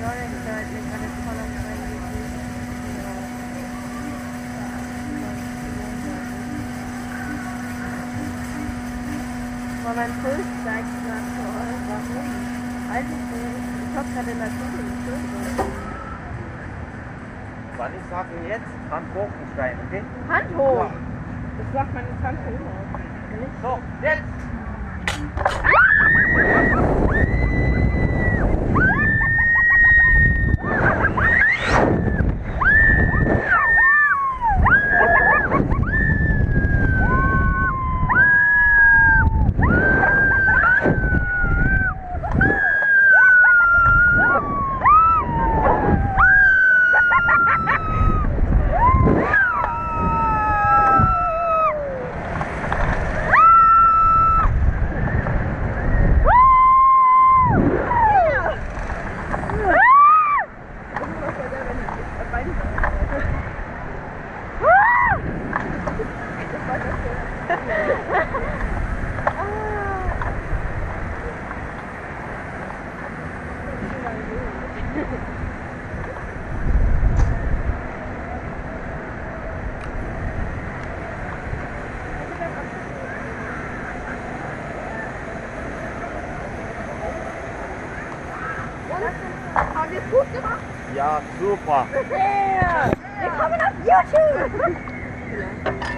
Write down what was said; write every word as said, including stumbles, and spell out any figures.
Aber mein Puls steigt gerade voll. Warum? Weiß ich nicht. Ich hab gerade in der Schule geschrieben. Wann ich sage jetzt, Hand hoch und Stein, okay? Hand hoch! Ja. Das sagt meine Tante immer. So, jetzt! Haben wir es gut gemacht? Ja, super. Yeah. Wir kommen auf YouTube!